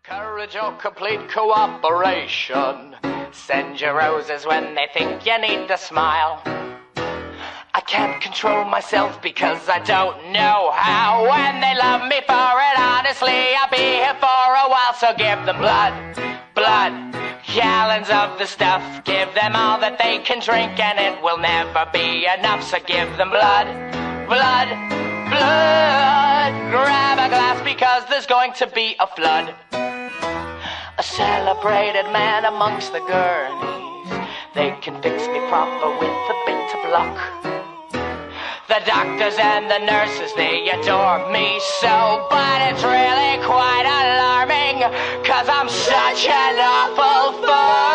Courage or complete cooperation. Send your roses when they think you need to smile. I can't control myself because I don't know how. When they love me for it, honestly, I'll be here for a while. So give them blood, blood, gallons of the stuff. Give them all that they can drink and it will never be enough. So give them blood, blood, blood. Grab a glass because there's going to be a flood. A celebrated man amongst the gurneys. They can fix me proper with a bit of luck. The doctors and the nurses, they adore me so. But it's really quite alarming, 'cause I'm such an awful fool.